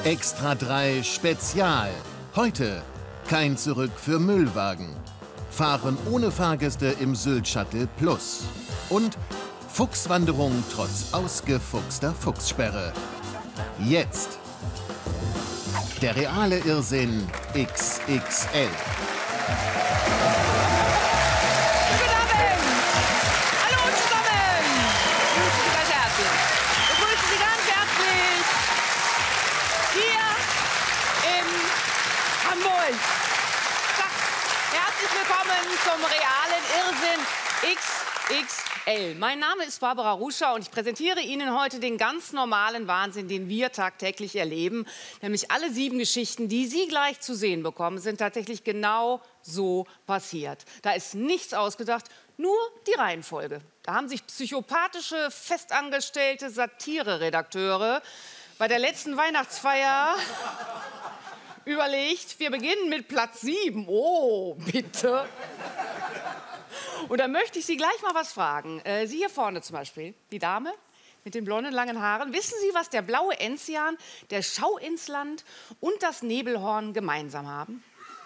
Extra 3 Spezial. Heute kein Zurück für Müllwagen. Fahren ohne Fahrgäste im Sylt-Shuttle Plus. Und Fuchswanderung trotz ausgefuchster Fuchssperre. Jetzt der reale Irrsinn XXL. Zum realen Irrsinn XXL. Mein Name ist Barbara Ruscher und ich präsentiere Ihnen heute den ganz normalen Wahnsinn, den wir tagtäglich erleben. Nämlich alle 7 Geschichten, die Sie gleich zu sehen bekommen, sind tatsächlich genau so passiert. Da ist nichts ausgedacht, nur die Reihenfolge. Da haben sich psychopathische, festangestellte Satire-Redakteure bei der letzten Weihnachtsfeier überlegt, wir beginnen mit Platz 7. Oh, bitte. Und da möchte ich Sie gleich mal was fragen. Sie hier vorne zum Beispiel, die Dame mit den blonden, langen Haaren. Wissen Sie, was der blaue Enzian, der Schauinsland und das Nebelhorn gemeinsam haben?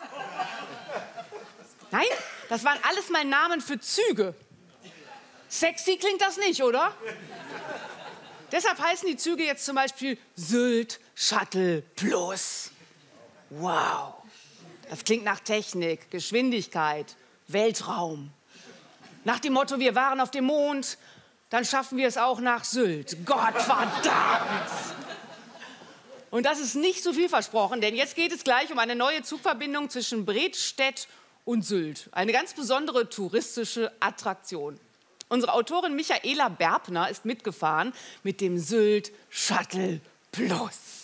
Nein, das waren alles mal Namen für Züge. Sexy klingt das nicht, oder? Deshalb heißen die Züge jetzt zum Beispiel Sylt-Shuttle Plus. Wow, das klingt nach Technik, Geschwindigkeit, Weltraum. Nach dem Motto, wir waren auf dem Mond, dann schaffen wir es auch nach Sylt. Gottverdammt! Und das ist nicht so viel versprochen, denn jetzt geht es gleich um eine neue Zugverbindung zwischen Bredstedt und Sylt. Eine ganz besondere touristische Attraktion. Unsere Autorin Michaela Berbner ist mitgefahren mit dem Sylt-Shuttle Plus.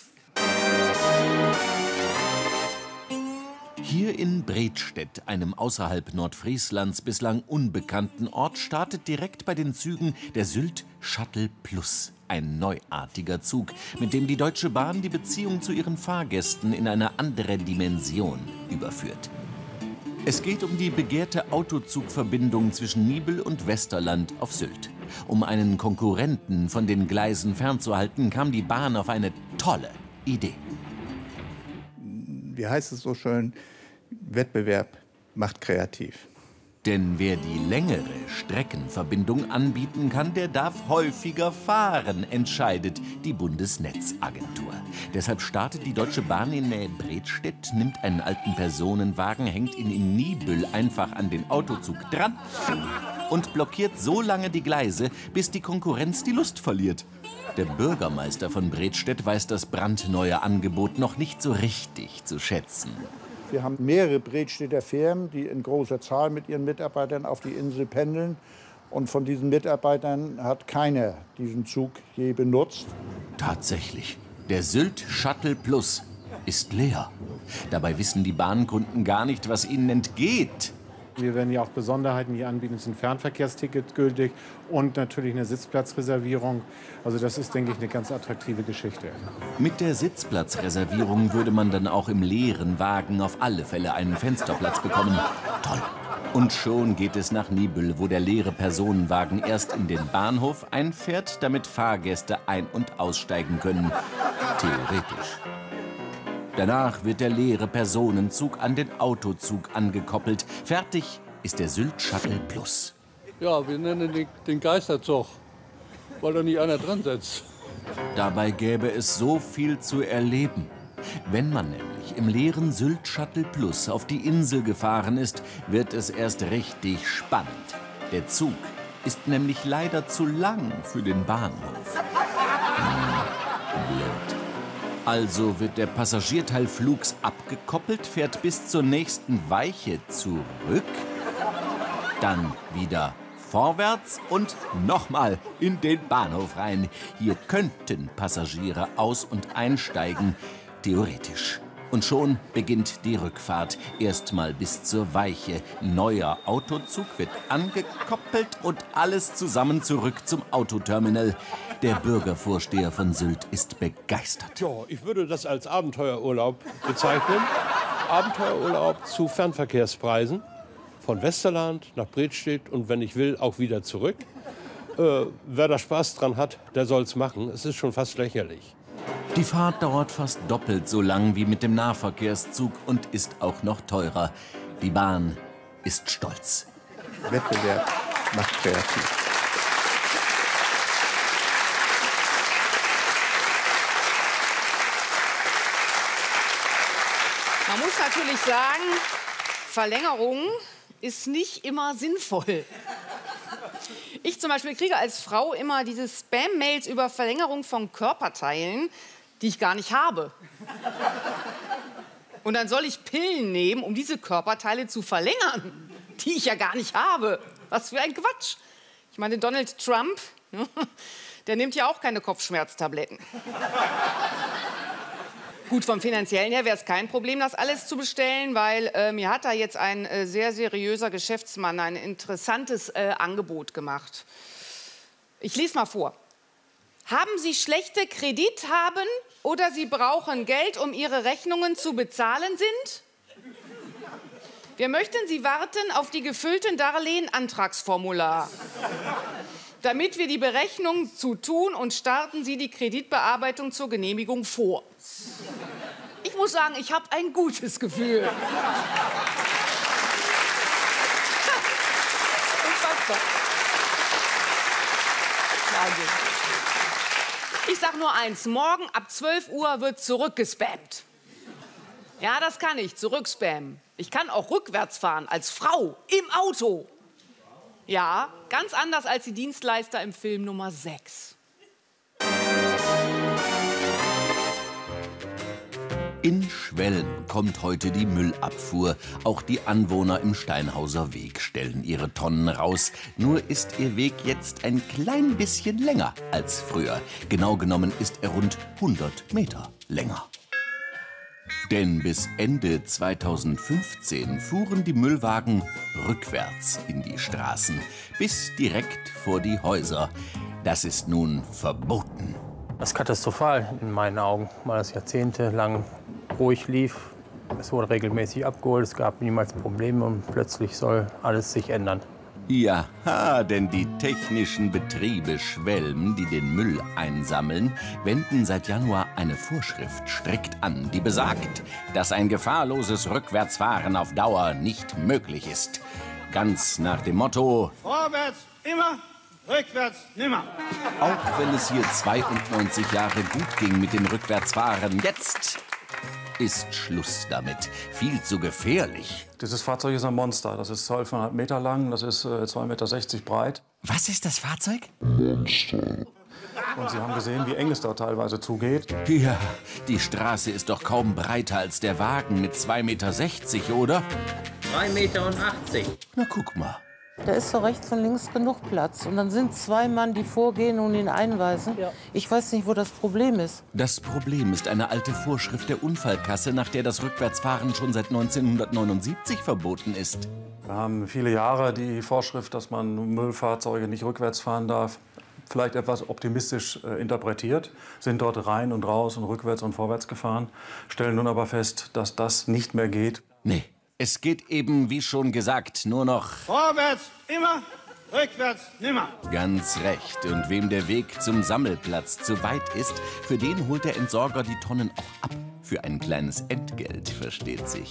Hier in Bredstedt, einem außerhalb Nordfrieslands bislang unbekannten Ort, startet direkt bei den Zügen der Sylt-Shuttle Plus. Ein neuartiger Zug, mit dem die Deutsche Bahn die Beziehung zu ihren Fahrgästen in eine andere Dimension überführt. Es geht um die begehrte Autozugverbindung zwischen Nibel und Westerland auf Sylt. Um einen Konkurrenten von den Gleisen fernzuhalten, kam die Bahn auf eine tolle Idee. Wie heißt es so schön, Wettbewerb macht kreativ. Denn wer die längere Streckenverbindung anbieten kann, der darf häufiger fahren, entscheidet die Bundesnetzagentur. Deshalb startet die Deutsche Bahn in Nähe Bredstedt, nimmt einen alten Personenwagen, hängt ihn in Nibel einfach an den Autozug dran und blockiert so lange die Gleise, bis die Konkurrenz die Lust verliert. Der Bürgermeister von Bredstedt weiß das brandneue Angebot noch nicht so richtig zu schätzen. Wir haben mehrere Bredstedter Firmen, die in großer Zahl mit ihren Mitarbeitern auf die Insel pendeln. Und von diesen Mitarbeitern hat keiner diesen Zug je benutzt. Tatsächlich, der Sylt-Shuttle Plus ist leer. Dabei wissen die Bahnkunden gar nicht, was ihnen entgeht. Wir werden ja auch Besonderheiten hier anbieten. Es ist ein Fernverkehrsticket gültig und natürlich eine Sitzplatzreservierung. Also das ist, denke ich, eine ganz attraktive Geschichte. Mit der Sitzplatzreservierung würde man dann auch im leeren Wagen auf alle Fälle einen Fensterplatz bekommen. Toll. Und schon geht es nach Nibel, wo der leere Personenwagen erst in den Bahnhof einfährt, damit Fahrgäste ein- und aussteigen können. Theoretisch. Danach wird der leere Personenzug an den Autozug angekoppelt. Fertig ist der Sylt-Shuttle Plus. Ja, wir nennen den Geisterzug, weil da nicht einer dran sitzt. Dabei gäbe es so viel zu erleben. Wenn man nämlich im leeren Sylt-Shuttle Plus auf die Insel gefahren ist, wird es erst richtig spannend. Der Zug ist nämlich leider zu lang für den Bahnhof. Blöd. Also wird der Passagierteil flugs abgekoppelt, fährt bis zur nächsten Weiche zurück, dann wieder vorwärts und nochmal in den Bahnhof rein. Hier könnten Passagiere aus- und einsteigen, theoretisch. Und schon beginnt die Rückfahrt. Erstmal bis zur Weiche. Neuer Autozug wird angekoppelt und alles zusammen zurück zum Autoterminal. Der Bürgervorsteher von Sylt ist begeistert. Ja, ich würde das als Abenteuerurlaub bezeichnen. Abenteuerurlaub zu Fernverkehrspreisen. Von Westerland nach Bredstedt und wenn ich will, auch wieder zurück. Wer da Spaß dran hat, der soll's machen. Es ist schon fast lächerlich. Die Fahrt dauert fast doppelt so lang wie mit dem Nahverkehrszug und ist auch noch teurer. Die Bahn ist stolz. Wettbewerb macht kreativ. Man muss natürlich sagen, Verlängerung ist nicht immer sinnvoll. Ich zum Beispiel kriege als Frau immer diese Spam-Mails über Verlängerung von Körperteilen, die ich gar nicht habe. Und dann soll ich Pillen nehmen, um diese Körperteile zu verlängern, die ich ja gar nicht habe. Was für ein Quatsch. Ich meine, Donald Trump, der nimmt ja auch keine Kopfschmerztabletten. Gut, vom Finanziellen her wäre es kein Problem, das alles zu bestellen, weil mir hat da jetzt ein sehr seriöser Geschäftsmann ein interessantes Angebot gemacht. Ich lese mal vor. Haben Sie schlechte Kredithaben oder Sie brauchen Geld, um Ihre Rechnungen zu bezahlen sind? Wir möchten Sie warten auf die gefüllten Darlehen-Antragsformular. Damit wir die Berechnung zu tun und starten Sie die Kreditbearbeitung zur Genehmigung vor. Ich muss sagen, ich habe ein gutes Gefühl. Unfassbar. Wahnsinn. Ich sag nur eins, morgen ab 12 Uhr wird zurückgespammt. Ja, das kann ich, zurückspammen. Ich kann auch rückwärts fahren, als Frau, im Auto. Ja, ganz anders als die Dienstleister im Film Nummer 6. In Schwelm kommt heute die Müllabfuhr. Auch die Anwohner im Steinhauser Weg stellen ihre Tonnen raus. Nur ist ihr Weg jetzt ein klein bisschen länger als früher. Genau genommen ist er rund 100 Meter länger. Denn bis Ende 2015 fuhren die Müllwagen rückwärts in die Straßen, bis direkt vor die Häuser. Das ist nun verboten. Das ist katastrophal in meinen Augen, weil das jahrzehntelang ruhig lief. Es wurde regelmäßig abgeholt, es gab niemals Probleme und plötzlich soll alles sich ändern. Ja, denn die technischen Betriebe Schwelm, die den Müll einsammeln, wenden seit Januar eine Vorschrift strikt an, die besagt, dass ein gefahrloses Rückwärtsfahren auf Dauer nicht möglich ist. Ganz nach dem Motto: Vorwärts immer, rückwärts nimmer. Auch wenn es hier 92 Jahre gut ging mit dem Rückwärtsfahren, jetzt ist Schluss damit. Viel zu gefährlich. Dieses Fahrzeug ist ein Monster. Das ist 12,5 Meter lang, das ist 2,60 Meter breit. Was ist das Fahrzeug? Monster. Und Sie haben gesehen, wie eng es da teilweise zugeht. Ja, die Straße ist doch kaum breiter als der Wagen mit 2,60 Meter, oder? 3,80 Meter. Na, guck mal. Da ist so rechts und links genug Platz. Und dann sind 2 Mann, die vorgehen und ihn einweisen. Ja. Ich weiß nicht, wo das Problem ist. Das Problem ist eine alte Vorschrift der Unfallkasse, nach der das Rückwärtsfahren schon seit 1979 verboten ist. Wir haben viele Jahre die Vorschrift, dass man Müllfahrzeuge nicht rückwärts fahren darf, vielleicht etwas optimistisch interpretiert, sind dort rein und raus und rückwärts und vorwärts gefahren, stellen nun aber fest, dass das nicht mehr geht. Nee. Es geht eben, wie schon gesagt, nur noch Vorwärts immer, rückwärts nimmer. Ganz recht. Und wem der Weg zum Sammelplatz zu weit ist, für den holt der Entsorger die Tonnen auch ab. Für ein kleines Entgelt, versteht sich.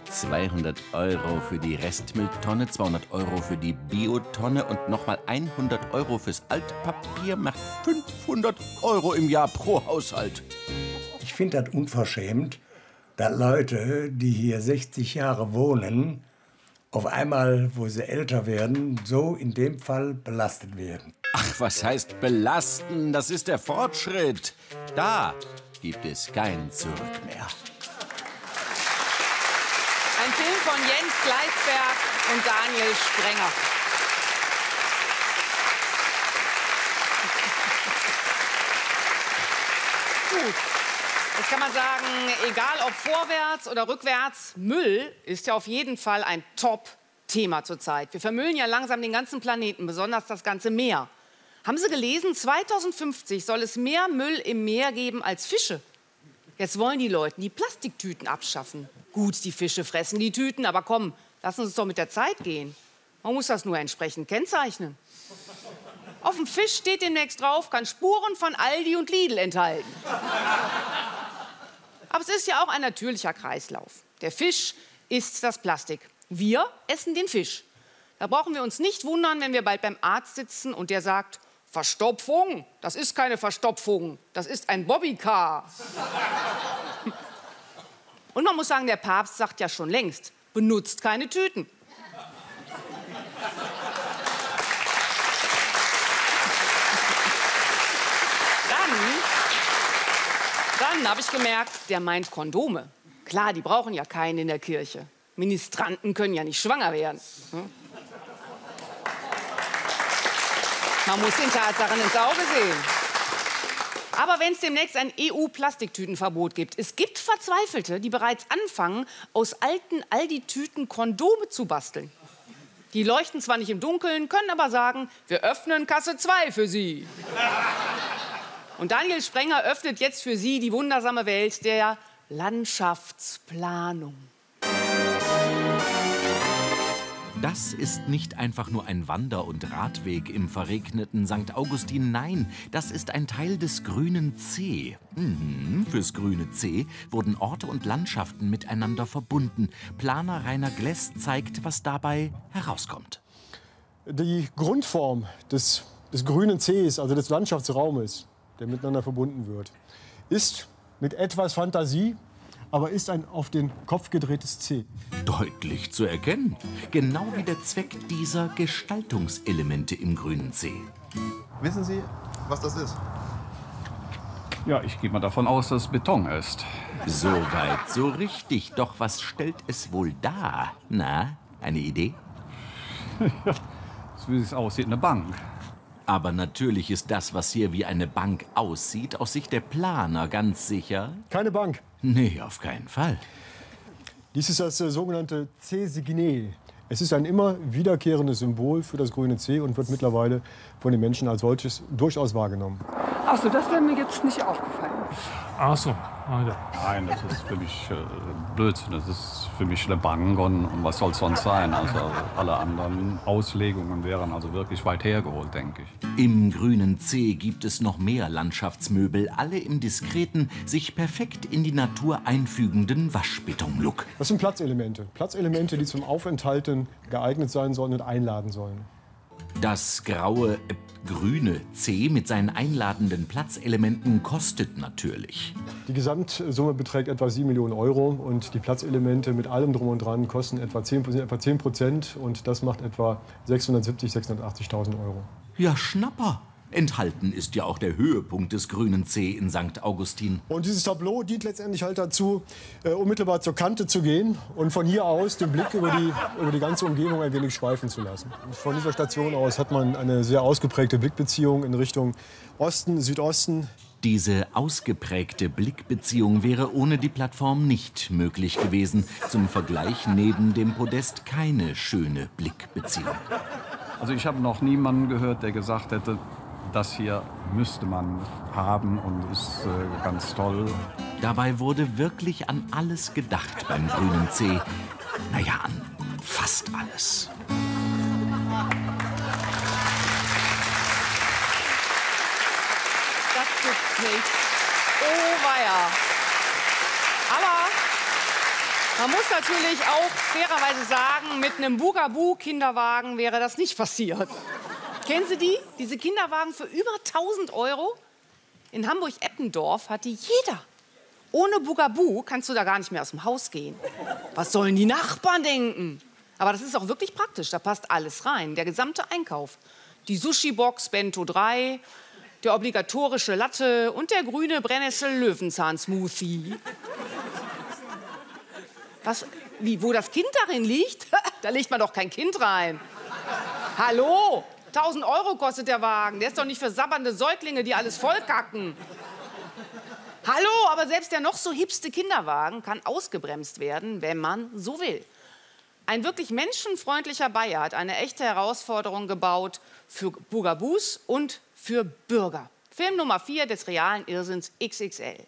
200 € für die Restmülltonne, 200 € für die Biotonne und nochmal 100 € fürs Altpapier macht 500 € im Jahr pro Haushalt. Ich finde das unverschämt, dass Leute, die hier 60 Jahre wohnen, auf einmal, wo sie älter werden, so in dem Fall belastet werden. Ach, was heißt belasten? Das ist der Fortschritt. Da gibt es kein Zurück mehr. Ein Film von Jens Gleisberg und Daniel Sprenger. Gut. Jetzt kann man sagen, egal ob vorwärts oder rückwärts, Müll ist ja auf jeden Fall ein Top-Thema zurzeit. Wir vermüllen ja langsam den ganzen Planeten, besonders das ganze Meer. Haben Sie gelesen, 2050 soll es mehr Müll im Meer geben als Fische. Jetzt wollen die Leute die Plastiktüten abschaffen. Gut, die Fische fressen die Tüten, aber komm, lassen Sie es doch mit der Zeit gehen. Man muss das nur entsprechend kennzeichnen. Auf dem Fisch steht demnächst drauf, kann Spuren von Aldi und Lidl enthalten. Aber es ist ja auch ein natürlicher Kreislauf. Der Fisch isst das Plastik. Wir essen den Fisch. Da brauchen wir uns nicht wundern, wenn wir bald beim Arzt sitzen und der sagt, Verstopfung, das ist keine Verstopfung, das ist ein Bobbycar. Und man muss sagen, der Papst sagt ja schon längst, benutzt keine Tüten. Dann habe ich gemerkt, der meint Kondome. Klar, die brauchen ja keinen in der Kirche. Ministranten können ja nicht schwanger werden. Man muss den Tatsachen ins Auge sehen. Aber wenn es demnächst ein EU-Plastiktütenverbot gibt, es gibt Verzweifelte, die bereits anfangen, aus alten Aldi-Tüten Kondome zu basteln. Die leuchten zwar nicht im Dunkeln, können aber sagen, wir öffnen Kasse 2 für Sie. Und Daniel Sprenger öffnet jetzt für Sie die wundersame Welt der Landschaftsplanung. Das ist nicht einfach nur ein Wander- und Radweg im verregneten St. Augustin. Nein, das ist ein Teil des grünen C. Fürs grüne C wurden Orte und Landschaften miteinander verbunden. Planer Rainer Gless zeigt, was dabei herauskommt. Die Grundform des grünen Cs, also des Landschaftsraumes, der miteinander verbunden wird, ist mit etwas Fantasie, aber ist ein auf den Kopf gedrehtes C. Deutlich zu erkennen. Genau wie der Zweck dieser Gestaltungselemente im grünen C. Wissen Sie, was das ist? Ja, ich gehe mal davon aus, dass es Beton ist. Soweit, so richtig. Doch was stellt es wohl dar? Na, eine Idee? So wie es aussieht, eine Bank. Aber natürlich ist das, was hier wie eine Bank aussieht, aus Sicht der Planer ganz sicher... Keine Bank. Nee, auf keinen Fall. Dies ist das sogenannte C-Signet. Es ist ein immer wiederkehrendes Symbol für das grüne C und wird mittlerweile von den Menschen als solches durchaus wahrgenommen. Ach so, das wäre mir jetzt nicht aufgefallen. Ach so. Nein, das ist für mich Blödsinn. Das ist für mich eine Bank und was soll es sonst sein? Also alle anderen Auslegungen wären also wirklich weit hergeholt, denke ich. Im grünen C gibt es noch mehr Landschaftsmöbel, alle im diskreten, sich perfekt in die Natur einfügenden Waschbeton-Look. Das sind Platzelemente. Platzelemente, die zum Aufenthalten geeignet sein sollen und einladen sollen. Das graue, grüne C mit seinen einladenden Platzelementen kostet natürlich. Die Gesamtsumme beträgt etwa 7 Millionen Euro und die Platzelemente mit allem Drum und Dran kosten etwa 10% und das macht etwa 670.000, 680.000 Euro. Ja, Schnapper! Enthalten ist ja auch der Höhepunkt des grünen C in St. Augustin. Und dieses Tableau dient letztendlich halt dazu, unmittelbar zur Kante zu gehen und von hier aus den Blick über die ganze Umgebung ein wenig schweifen zu lassen. Und von dieser Station aus hat man eine sehr ausgeprägte Blickbeziehung in Richtung Osten, Südosten. Diese ausgeprägte Blickbeziehung wäre ohne die Plattform nicht möglich gewesen. Zum Vergleich neben dem Podest keine schöne Blickbeziehung. Also ich habe noch niemanden gehört, der gesagt hätte, das hier müsste man haben und ist ganz toll. Dabei wurde wirklich an alles gedacht beim grünen C. Naja, an fast alles. Das gibt's nicht. Oh weia. Aber man muss natürlich auch fairerweise sagen, mit einem Bugaboo-Kinderwagen wäre das nicht passiert. Kennen Sie die? Diese Kinderwagen für über 1.000 Euro? In Hamburg-Eppendorf hat die jeder. Ohne Bugaboo kannst du da gar nicht mehr aus dem Haus gehen. Was sollen die Nachbarn denken? Aber das ist auch wirklich praktisch. Da passt alles rein. Der gesamte Einkauf. Die Sushi-Box Bento 3, der obligatorische Latte und der grüne Brennnessel-Löwenzahn-Smoothie. Was? Wie? Wo das Kind darin liegt? Da legt man doch kein Kind rein. Hallo? 1.000 Euro kostet der Wagen. Der ist doch nicht für sabbernde Säuglinge, die alles vollkacken. Hallo, aber selbst der noch so hipste Kinderwagen kann ausgebremst werden, wenn man so will. Ein wirklich menschenfreundlicher Bayer hat eine echte Herausforderung gebaut für Bugaboos und für Bürger. Film Nummer 4 des realen Irrsinns XXL.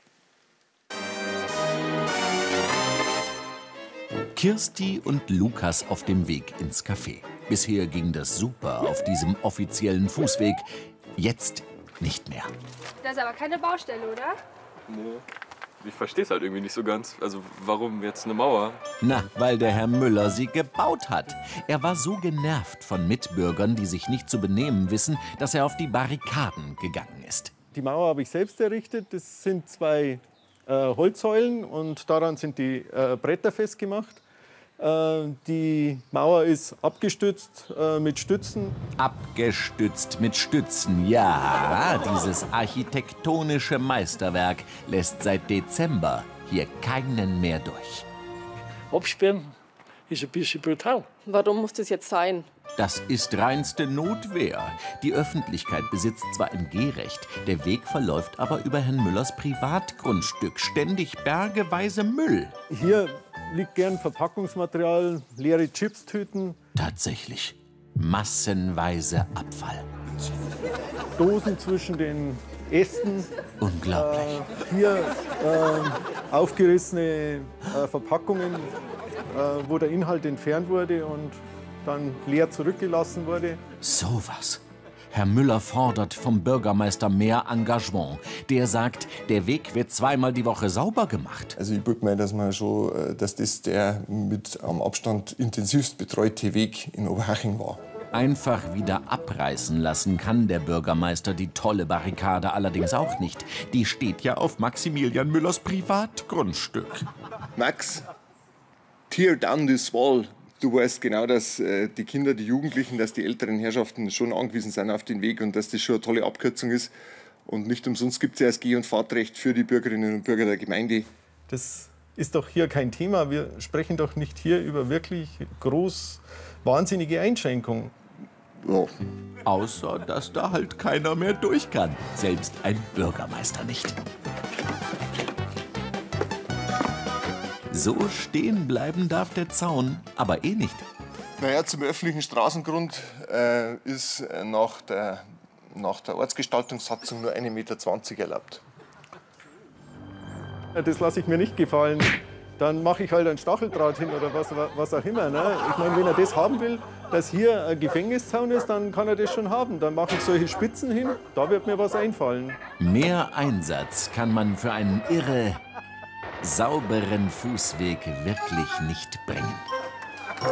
Kirsti und Lukas auf dem Weg ins Café. Bisher ging das super auf diesem offiziellen Fußweg. Jetzt nicht mehr. Das ist aber keine Baustelle, oder? Nee. Ich verstehe es halt irgendwie nicht so ganz. Also warum jetzt eine Mauer? Na, weil der Herr Müller sie gebaut hat. Er war so genervt von Mitbürgern, die sich nicht zu benehmen wissen, dass er auf die Barrikaden gegangen ist. Die Mauer habe ich selbst errichtet. Das sind 2 Holzsäulen und daran sind die Bretter festgemacht. Die Mauer ist abgestützt mit Stützen. Abgestützt mit Stützen, ja. Dieses architektonische Meisterwerk lässt seit Dezember hier keinen mehr durch. Absperren ist ein bisschen brutal. Warum muss das jetzt sein? Das ist reinste Notwehr. Die Öffentlichkeit besitzt zwar ein Gehrecht, der Weg verläuft aber über Herrn Müllers Privatgrundstück. Ständig bergeweise Müll. Hier liegt gern Verpackungsmaterial, leere Chipstüten. Tatsächlich, massenweise Abfall. Dosen zwischen den Ästen. Unglaublich. Hier aufgerissene Verpackungen, wo der Inhalt entfernt wurde und dann leer zurückgelassen wurde. Sowas. Herr Müller fordert vom Bürgermeister mehr Engagement. Der sagt, der Weg wird 2-mal die Woche sauber gemacht. Also ich würde meinen, dass das der mit am Abstand intensivst betreute Weg in Oberhaching war. Einfach wieder abreißen lassen kann der Bürgermeister die tolle Barrikade allerdings auch nicht. Die steht ja auf Maximilian Müllers Privatgrundstück. Max, tear down this wall. Du weißt genau, dass die Kinder, die Jugendlichen, dass die älteren Herrschaften schon angewiesen sind auf den Weg und dass das schon eine tolle Abkürzung ist. Und nicht umsonst gibt es ja das Geh- und Fahrtrecht für die Bürgerinnen und Bürger der Gemeinde. Das ist doch hier kein Thema. Wir sprechen doch nicht hier über wirklich wahnsinnige Einschränkungen. Ja. Außer, dass da halt keiner mehr durch kann. Selbst ein Bürgermeister nicht. So stehen bleiben darf der Zaun, aber eh nicht. Naja, zum öffentlichen Straßengrund ist nach der Ortsgestaltungssatzung nur 1,20 Meter erlaubt. Das lasse ich mir nicht gefallen. Dann mache ich halt einen Stacheldraht hin oder was auch immer. Ne? Ich meine, wenn er das haben will, dass hier ein Gefängniszaun ist, dann kann er das schon haben. Dann mache ich solche Spitzen hin, da wird mir was einfallen. Mehr Einsatz kann man für einen irre sauberen Fußweg wirklich nicht bringen. Da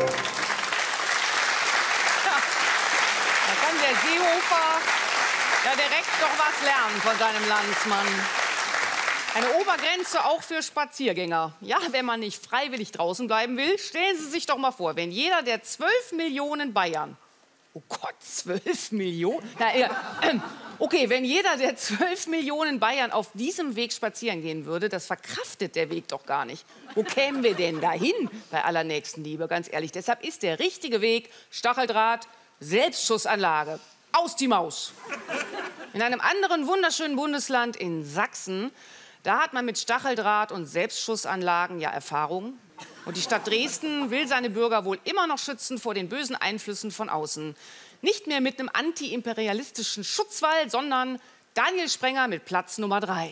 kann der Seehofer ja direkt doch was lernen von seinem Landsmann. Eine Obergrenze auch für Spaziergänger. Ja, wenn man nicht freiwillig draußen bleiben will, stellen Sie sich doch mal vor, wenn jeder der 12 Millionen Bayern, oh Gott, 12 Millionen? Na, ja, okay, wenn jeder der 12 Millionen Bayern auf diesem Weg spazieren gehen würde, das verkraftet der Weg doch gar nicht. Wo kämen wir denn dahin bei aller Nächstenliebe, ganz ehrlich? Deshalb ist der richtige Weg Stacheldraht, Selbstschussanlage. Aus die Maus. In einem anderen wunderschönen Bundesland, in Sachsen, da hat man mit Stacheldraht und Selbstschussanlagen ja Erfahrung. Und die Stadt Dresden will seine Bürger wohl immer noch schützen vor den bösen Einflüssen von außen. Nicht mehr mit einem antiimperialistischen Schutzwall, sondern Daniel Sprenger mit Platz Nummer 3.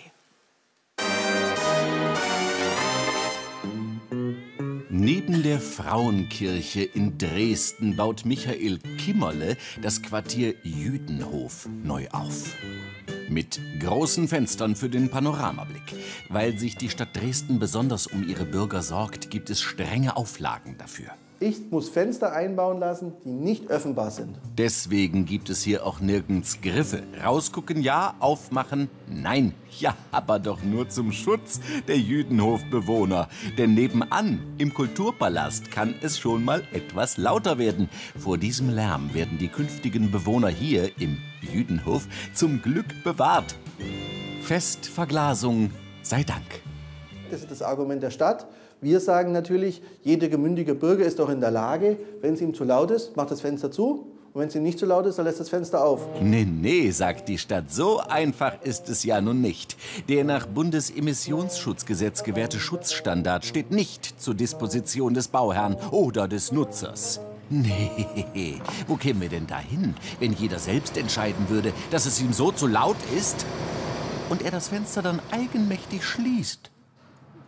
Neben der Frauenkirche in Dresden baut Michael Kimmerle das Quartier Jüdenhof neu auf. Mit großen Fenstern für den Panoramablick. Weil sich die Stadt Dresden besonders um ihre Bürger sorgt, gibt es strenge Auflagen dafür. Ich muss Fenster einbauen lassen, die nicht öffnbar sind. Deswegen gibt es hier auch nirgends Griffe. Rausgucken ja, aufmachen nein. Ja, aber doch nur zum Schutz der Jüdenhofbewohner. Denn nebenan, im Kulturpalast, kann es schon mal etwas lauter werden. Vor diesem Lärm werden die künftigen Bewohner hier im Jüdenhof zum Glück bewahrt. Festverglasung sei Dank. Das ist das Argument der Stadt. Wir sagen natürlich, jeder gemündige Bürger ist doch in der Lage, wenn es ihm zu laut ist, macht das Fenster zu. Und wenn es ihm nicht zu laut ist, dann lässt das Fenster auf. Nee, sagt die Stadt, so einfach ist es ja nun nicht. Der nach Bundesemissionsschutzgesetz gewährte Schutzstandard steht nicht zur Disposition des Bauherrn oder des Nutzers. Nee, wo kämen wir denn dahin, wenn jeder selbst entscheiden würde, dass es ihm so zu laut ist und er das Fenster dann eigenmächtig schließt?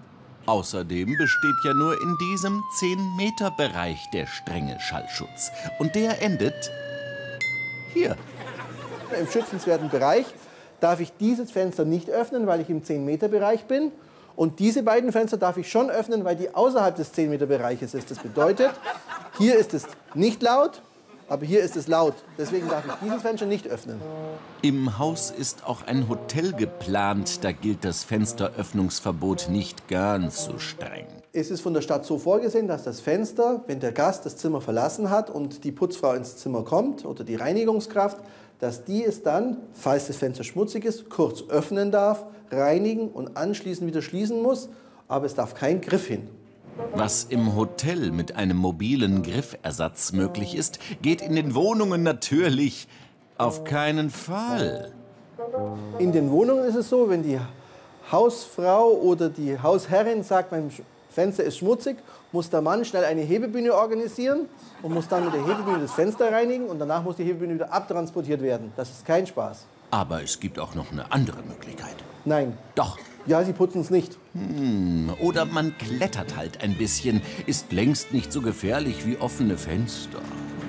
Außerdem besteht ja nur in diesem 10-Meter-Bereich der strenge Schallschutz. Und der endet hier. Im schützenswerten Bereich darf ich dieses Fenster nicht öffnen, weil ich im 10-Meter-Bereich bin. Und diese beiden Fenster darf ich schon öffnen, weil die außerhalb des 10-Meter-Bereiches ist. Das bedeutet, hier ist es nicht laut, aber hier ist es laut. Deswegen darf ich dieses Fenster nicht öffnen. Im Haus ist auch ein Hotel geplant. Da gilt das Fensteröffnungsverbot nicht ganz so streng. Es ist von der Stadt so vorgesehen, dass das Fenster, wenn der Gast das Zimmer verlassen hat und die Putzfrau ins Zimmer kommt oder die Reinigungskraft, dass die es dann, falls das Fenster schmutzig ist, kurz öffnen darf, reinigen und anschließend wieder schließen muss. Aber es darf kein Griff hin. Was im Hotel mit einem mobilen Griffersatz möglich ist, geht in den Wohnungen natürlich auf keinen Fall. In den Wohnungen ist es so, wenn die Hausfrau oder die Hausherrin sagt, mein Fenster ist schmutzig, muss der Mann schnell eine Hebebühne organisieren und muss dann mit der Hebebühne das Fenster reinigen und danach muss die Hebebühne wieder abtransportiert werden. Das ist kein Spaß. Aber es gibt auch noch eine andere Möglichkeit. Nein. Doch. Ja, sie putzen es nicht. Oder man klettert halt ein bisschen. Ist längst nicht so gefährlich wie offene Fenster.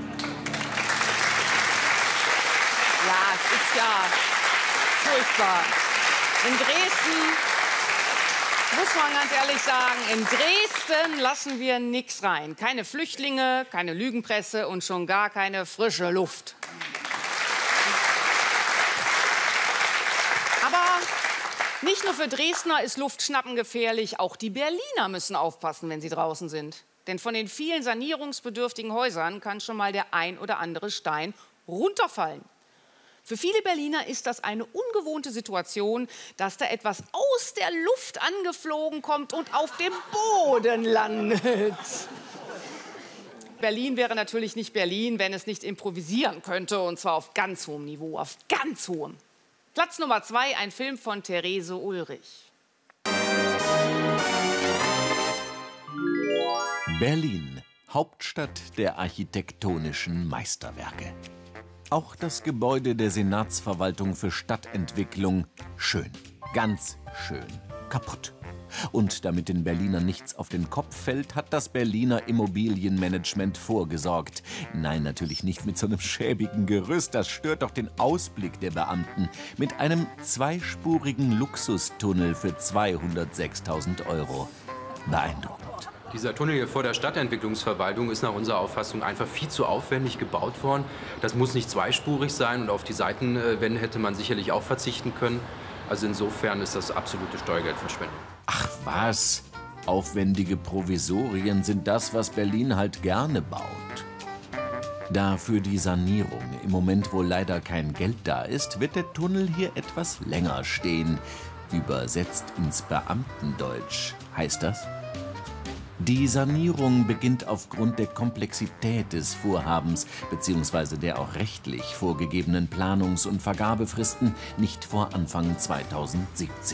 Ja, es ist ja furchtbar. In Dresden, muss man ganz ehrlich sagen, in Dresden lassen wir nichts rein. Keine Flüchtlinge, keine Lügenpresse und schon gar keine frische Luft. Aber nicht nur für Dresdner ist Luftschnappen gefährlich, auch die Berliner müssen aufpassen, wenn sie draußen sind. Denn von den vielen sanierungsbedürftigen Häusern kann schon mal der ein oder andere Stein runterfallen. Für viele Berliner ist das eine ungewohnte Situation, dass da etwas aus der Luft angeflogen kommt und auf dem Boden landet. Berlin wäre natürlich nicht Berlin, wenn es nicht improvisieren könnte, und zwar auf ganz hohem Niveau, auf ganz hohem. Platz Nummer 2, ein Film von Therese Ulrich. Berlin, Hauptstadt der architektonischen Meisterwerke. Auch das Gebäude der Senatsverwaltung für Stadtentwicklung schön, ganz schön, kaputt. Und damit den Berlinern nichts auf den Kopf fällt, hat das Berliner Immobilienmanagement vorgesorgt. Nein, natürlich nicht mit so einem schäbigen Gerüst, das stört doch den Ausblick der Beamten. Mit einem zweispurigen Luxustunnel für 206.000 €. Beeindruckend. Dieser Tunnel hier vor der Stadtentwicklungsverwaltung ist nach unserer Auffassung einfach viel zu aufwendig gebaut worden. Das muss nicht zweispurig sein und auf die Seitenwände hätte man sicherlich auch verzichten können. Also insofern ist das absolute Steuergeldverschwendung. Ach was, aufwendige Provisorien sind das, was Berlin halt gerne baut. Da für die Sanierung im Moment wohl leider kein Geld da ist, wird der Tunnel hier etwas länger stehen. Übersetzt ins Beamtendeutsch heißt das: Die Sanierung beginnt aufgrund der Komplexität des Vorhabens bzw. der auch rechtlich vorgegebenen Planungs- und Vergabefristen nicht vor Anfang 2017.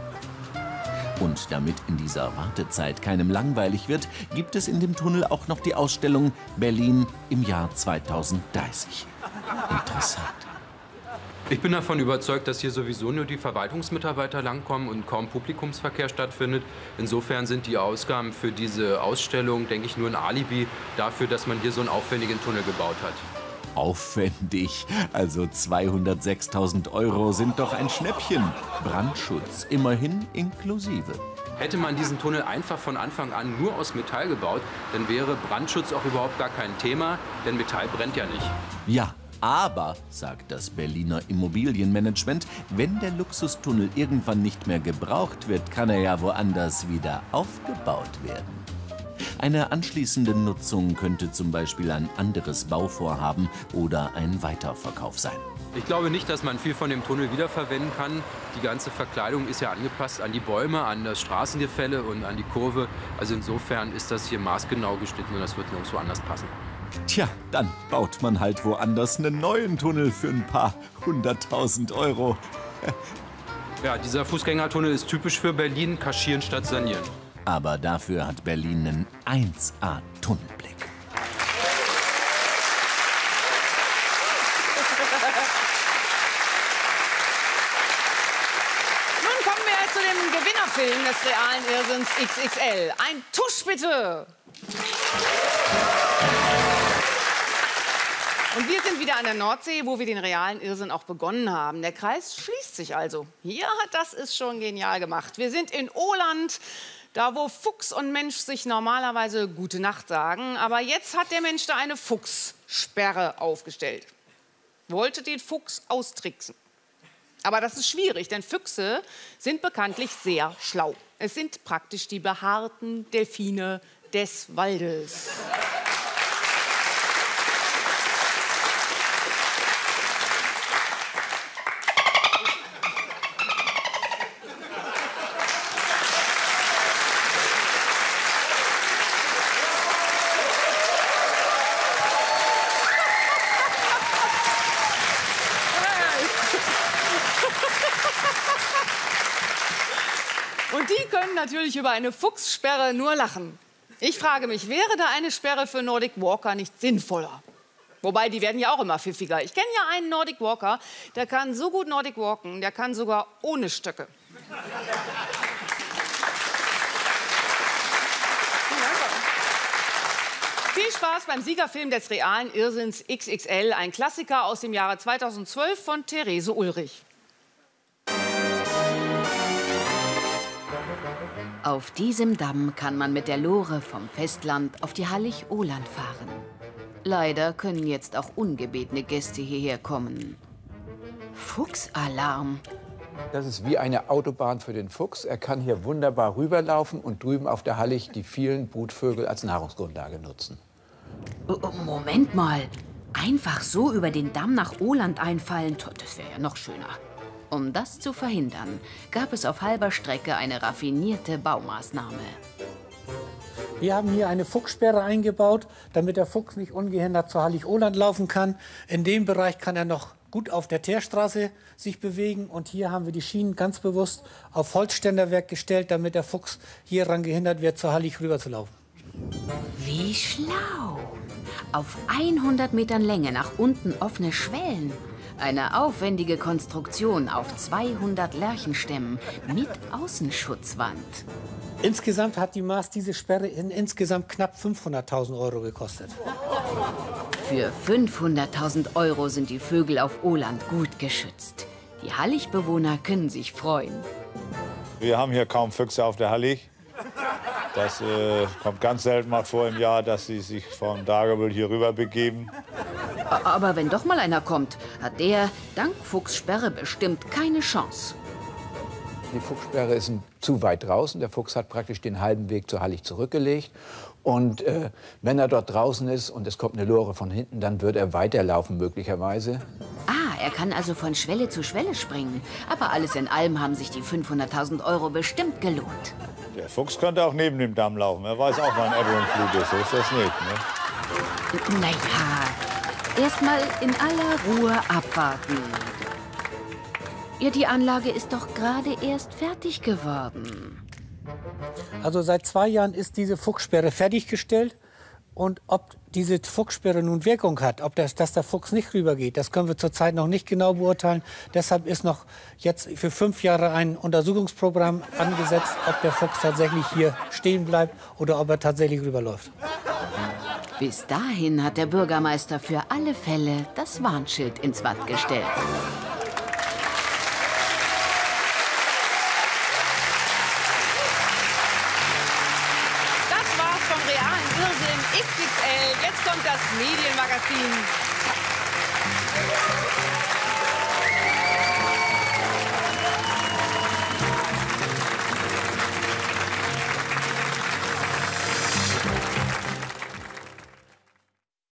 Und damit in dieser Wartezeit keinem langweilig wird, gibt es in dem Tunnel auch noch die Ausstellung Berlin im Jahr 2030. Interessant. Ich bin davon überzeugt, dass hier sowieso nur die Verwaltungsmitarbeiter langkommen und kaum Publikumsverkehr stattfindet. Insofern sind die Ausgaben für diese Ausstellung, denke ich, nur ein Alibi dafür, dass man hier so einen aufwendigen Tunnel gebaut hat. Aufwendig? Also 206.000 € sind doch ein Schnäppchen. Brandschutz immerhin inklusive. Hätte man diesen Tunnel einfach von Anfang an nur aus Metall gebaut, dann wäre Brandschutz auch überhaupt gar kein Thema, denn Metall brennt ja nicht. Ja. Aber, sagt das Berliner Immobilienmanagement, wenn der Luxustunnel irgendwann nicht mehr gebraucht wird, kann er ja woanders wieder aufgebaut werden. Eine anschließende Nutzung könnte zum Beispiel ein anderes Bauvorhaben oder ein Weiterverkauf sein. Ich glaube nicht, dass man viel von dem Tunnel wiederverwenden kann. Die ganze Verkleidung ist ja angepasst an die Bäume, an das Straßengefälle und an die Kurve. Also insofern ist das hier maßgenau geschnitten und das wird nirgendwo anders passen. Tja, dann baut man halt woanders einen neuen Tunnel für ein paar 100.000 €. Ja, dieser Fußgängertunnel ist typisch für Berlin, kaschieren statt sanieren. Aber dafür hat Berlin einen 1A-Tunnelblick. Nun kommen wir zu dem Gewinnerfilm des realen Irrsinns XXL. Ein Tusch bitte! Und wir sind wieder an der Nordsee, wo wir den realen Irrsinn auch begonnen haben. Der Kreis schließt sich also. Ja, das ist schon genial gemacht. Wir sind in Åland, da wo Fuchs und Mensch sich normalerweise Gute Nacht sagen. Aber jetzt hat der Mensch da eine Fuchssperre aufgestellt. Wollte den Fuchs austricksen. Aber das ist schwierig, denn Füchse sind bekanntlich sehr schlau. Es sind praktisch die behaarten Delfine des Waldes. Und die können natürlich über eine Fuchssperre nur lachen. Ich frage mich, wäre da eine Sperre für Nordic Walker nicht sinnvoller? Wobei, die werden ja auch immer pfiffiger. Ich kenne ja einen Nordic Walker, der kann so gut Nordic walken, der kann sogar ohne Stöcke. Viel Spaß beim Siegerfilm des realen Irrsinns XXL, ein Klassiker aus dem Jahre 2012 von Therese Ulrich. Auf diesem Damm kann man mit der Lore vom Festland auf die Hallig Åland fahren. Leider können jetzt auch ungebetene Gäste hierher kommen. Fuchsalarm. Das ist wie eine Autobahn für den Fuchs. Er kann hier wunderbar rüberlaufen und drüben auf der Hallig die vielen Brutvögel als Nahrungsgrundlage nutzen. Moment mal. Einfach so über den Damm nach Åland einfallen, das wäre ja noch schöner. Um das zu verhindern, gab es auf halber Strecke eine raffinierte Baumaßnahme. Wir haben hier eine Fuchssperre eingebaut, damit der Fuchs nicht ungehindert zur Hallig Åland laufen kann. In dem Bereich kann er noch gut auf der Teerstraße sich bewegen. Und hier haben wir die Schienen ganz bewusst auf Holzständerwerk gestellt, damit der Fuchs hier daran gehindert wird, zur Hallig rüber zu laufen. Wie schlau! Auf 100 Metern Länge nach unten offene Schwellen. Eine aufwendige Konstruktion auf 200 Lärchenstämmen mit Außenschutzwand. Insgesamt hat die Maas diese Sperre insgesamt knapp 500.000 Euro gekostet. Für 500.000 Euro sind die Vögel auf Åland gut geschützt. Die Halligbewohner können sich freuen. Wir haben hier kaum Füchse auf der Hallig. Das kommt ganz selten mal vor im Jahr, dass sie sich vom Dagebüll hier rüber begeben. Aber wenn doch mal einer kommt, hat der dank Fuchssperre bestimmt keine Chance. Die Fuchssperre ist zu weit draußen. Der Fuchs hat praktisch den halben Weg zur Hallig zurückgelegt. Und wenn er dort draußen ist und es kommt eine Lore von hinten, dann wird er weiterlaufen möglicherweise. Ah, er kann also von Schwelle zu Schwelle springen. Aber alles in allem haben sich die 500.000 Euro bestimmt gelohnt. Der Fuchs könnte auch neben dem Damm laufen. Er weiß auch, wann Ebbe und Flut ist. So ist das nicht, ne? Naja, erst mal in aller Ruhe abwarten. Ja, die Anlage ist doch gerade erst fertig geworden. Also seit 2 Jahren ist diese Fuchssperre fertiggestellt. Und ob diese Fuchssperre nun Wirkung hat, dass der Fuchs nicht rübergeht, das können wir zurzeit noch nicht genau beurteilen. Deshalb ist noch jetzt für 5 Jahre ein Untersuchungsprogramm angesetzt, ob der Fuchs tatsächlich hier stehen bleibt oder ob er tatsächlich rüberläuft. Bis dahin hat der Bürgermeister für alle Fälle das Warnschild ins Watt gestellt. XXL. Jetzt kommt das Medienmagazin.